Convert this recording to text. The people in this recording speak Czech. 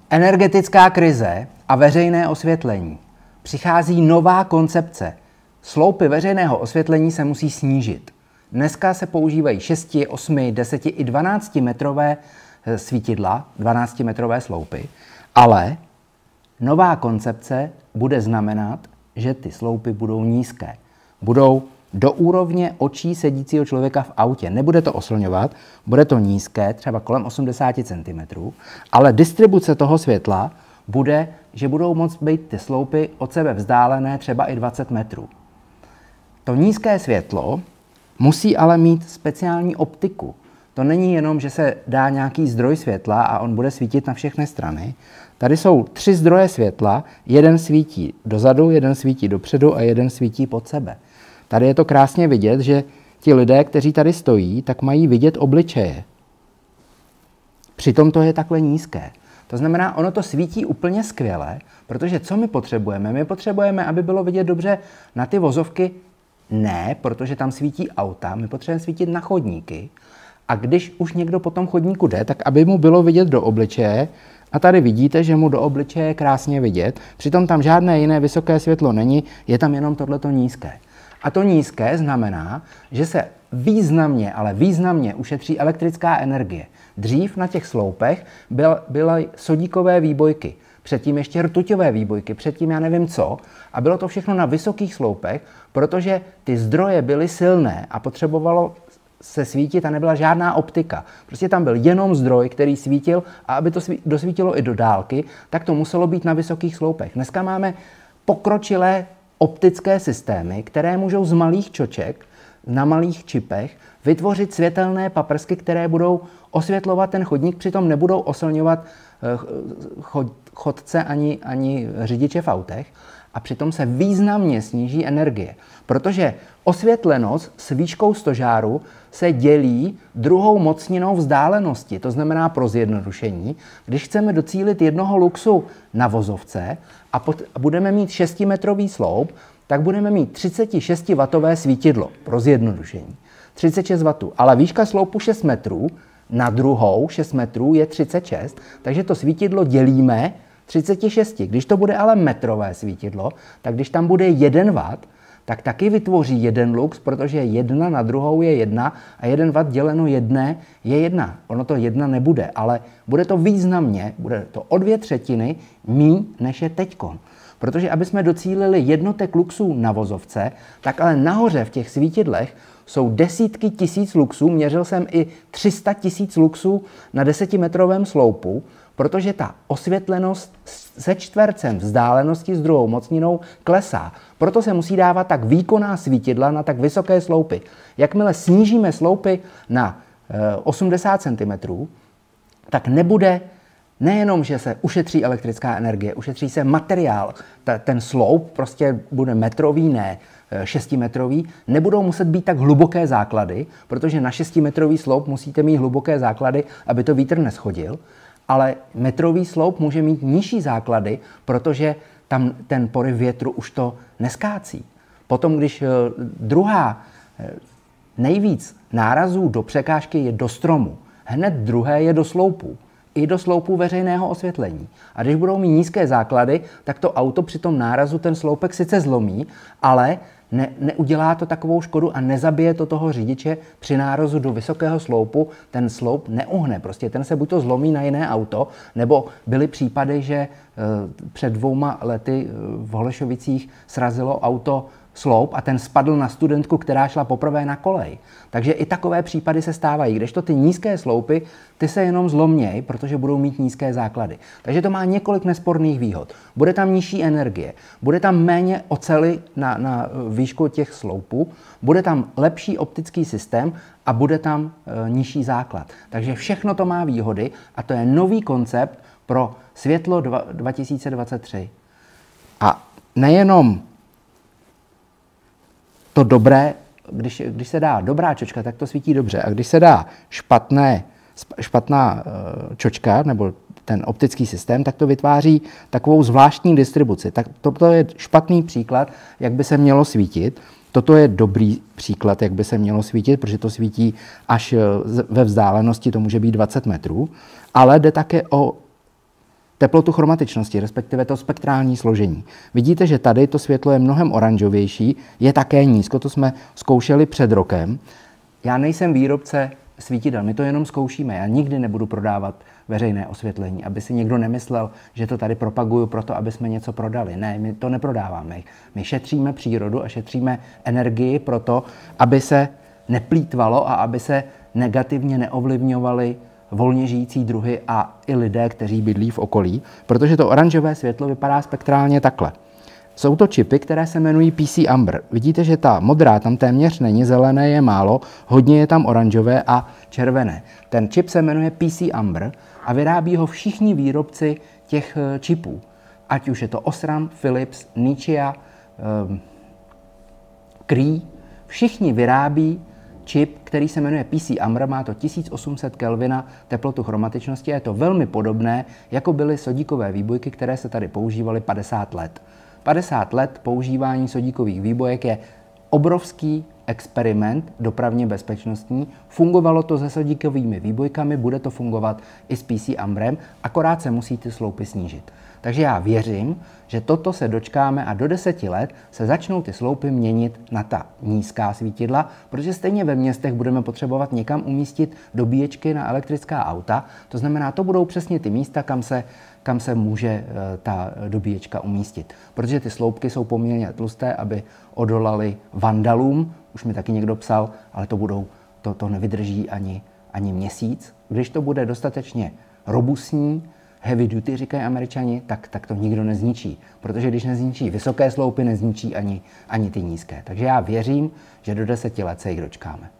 Energetická krize a veřejné osvětlení. Přichází nová koncepce. Sloupy veřejného osvětlení se musí snížit. Dneska se používají 6, 8, 10 i 12 metrové svítidla, 12 metrové sloupy, ale nová koncepce bude znamenat, že ty sloupy budou nízké. Budou do úrovně očí sedícího člověka v autě. Nebude to oslňovat, bude to nízké, třeba kolem 80 cm, ale distribuce toho světla bude, že budou moct být ty sloupy od sebe vzdálené třeba i 20 metrů. To nízké světlo musí ale mít speciální optiku. To není jenom, že se dá nějaký zdroj světla a on bude svítit na všechny strany. Tady jsou 3 zdroje světla, jeden svítí dozadu, jeden svítí dopředu a jeden svítí pod sebe. Tady je to krásně vidět, že ti lidé, kteří tady stojí, tak mají vidět obličeje. Přitom to je takhle nízké. To znamená, ono to svítí úplně skvěle, protože co my potřebujeme? My potřebujeme, aby bylo vidět dobře na ty vozovky, ne, protože tam svítí auta, my potřebujeme svítit na chodníky. A když už někdo po tom chodníku jde, tak aby mu bylo vidět do obličeje, a tady vidíte, že mu do obličeje je krásně vidět, přitom tam žádné jiné vysoké světlo není, je tam jenom tohleto nízké. A to nízké znamená, že se významně, ale významně ušetří elektrická energie. Dřív na těch sloupech byly sodíkové výbojky, předtím ještě rtuťové výbojky, předtím já nevím co. A bylo to všechno na vysokých sloupech, protože ty zdroje byly silné a potřebovalo se svítit a nebyla žádná optika. Prostě tam byl jenom zdroj, který svítil a aby to dosvítilo i do dálky, tak to muselo být na vysokých sloupech. Dneska máme pokročilé optické systémy, které můžou z malých čoček, na malých čipech, vytvořit světelné paprsky, které budou osvětlovat ten chodník, přitom nebudou oslňovat chodce ani řidiče v autech a přitom se významně sníží energie. Protože osvětlenost s výškou stožáru se dělí druhou mocninou vzdálenosti. To znamená pro zjednodušení, když chceme docílit jednoho luxu na vozovce a budeme mít 6metrový sloup, tak budeme mít 36W svítidlo pro zjednodušení. 36 W, ale výška sloupu 6 metrů, na druhou 6 metrů je 36, takže to svítidlo dělíme 36. Když to bude ale metrové svítidlo, tak když tam bude 1 W, tak taky vytvoří jeden lux, protože 1 na druhou je 1 a 1 W děleno 1 je 1. Ono to 1 nebude, ale bude to významně, bude to o 2/3 míň než je teďkon. Protože aby jsme docílili jednotek luxů na vozovce, tak ale nahoře v těch svítidlech jsou desítky tisíc luxů, měřil jsem i 300 000 luxů na 10metrovém sloupu, protože ta osvětlenost se čtvercem vzdálenosti s druhou mocninou klesá. Proto se musí dávat tak výkonná svítidla na tak vysoké sloupy. Jakmile snížíme sloupy na 80 cm, tak nebude nejenom, že se ušetří elektrická energie, ušetří se materiál, ten sloup prostě bude metrový, ne 6metrový, nebudou muset být tak hluboké základy, protože na 6metrový sloup musíte mít hluboké základy, aby to vítr neschodil, ale metrový sloup může mít nižší základy, protože tam ten poryv větru už to neskácí. Potom, když druhá nejvíc nárazů do překážky je do stromu, hned druhé je do sloupu. I do sloupů veřejného osvětlení. A když budou mít nízké základy, tak to auto při tom nárazu ten sloupek sice zlomí, ale neudělá to takovou škodu a nezabije to toho řidiče při nárazu do vysokého sloupu. Ten sloup neuhne, prostě ten se buď to zlomí na jiné auto, nebo byly případy, že před 2 lety v Holešovicích srazilo auto sloup a ten spadl na studentku, která šla poprvé na kolej. Takže i takové případy se stávají, kdežto ty nízké sloupy, ty se jenom zlomějí, protože budou mít nízké základy. Takže to má několik nesporných výhod. Bude tam nižší energie, bude tam méně oceli na výšku těch sloupů, bude tam lepší optický systém a bude tam nižší základ. Takže všechno to má výhody a to je nový koncept pro světlo 2023. A nejenom to dobré, když se dá dobrá čočka, tak to svítí dobře. A když se dá špatná čočka, nebo ten optický systém, tak to vytváří takovou zvláštní distribuci. Tak toto je špatný příklad, jak by se mělo svítit. Toto je dobrý příklad, jak by se mělo svítit, protože to svítí až ve vzdálenosti, to může být 20 metrů. Ale jde také o teplotu chromatičnosti, respektive to spektrální složení. Vidíte, že tady to světlo je mnohem oranžovější, je také nízko, to jsme zkoušeli před rokem. Já nejsem výrobce svítidel, my to jenom zkoušíme. Já nikdy nebudu prodávat veřejné osvětlení, aby si někdo nemyslel, že to tady propaguju proto, aby jsme něco prodali. Ne, my to neprodáváme. My šetříme přírodu a šetříme energii proto, aby se neplýtvalo a aby se negativně neovlivňovaly volně žijící druhy a i lidé, kteří bydlí v okolí, protože to oranžové světlo vypadá spektrálně takhle. Jsou to čipy, které se jmenují PC Amber. Vidíte, že ta modrá tam téměř není, zelené je málo, hodně je tam oranžové a červené. Ten čip se jmenuje PC Amber a vyrábí ho všichni výrobci těch čipů. Ať už je to Osram, Philips, Nichia, Cree, všichni vyrábí čip, který se jmenuje PC Amber, má to 1800 Kelvina teplotu chromatičnosti a je to velmi podobné, jako byly sodíkové výbojky, které se tady používaly 50 let. 50 let používání sodíkových výbojek je obrovský experiment dopravně bezpečnostní. Fungovalo to se sodíkovými výbojkami, bude to fungovat i s PC Amberem, akorát se musí ty sloupy snížit. Takže já věřím, že toto se dočkáme a do 10 let se začnou ty sloupy měnit na ta nízká svítidla, protože stejně ve městech budeme potřebovat někam umístit dobíječky na elektrická auta. To znamená, to budou přesně ty místa, kam se může ta dobíječka umístit. Protože ty sloupky jsou poměrně tlusté, aby odolaly vandalům. Už mi taky někdo psal, ale to nevydrží ani měsíc. Když to bude dostatečně robustní, heavy duty, říkají Američani, tak to nikdo nezničí. Protože když nezničí vysoké sloupy, nezničí ani ty nízké. Takže já věřím, že do 10 let se jich dočkáme.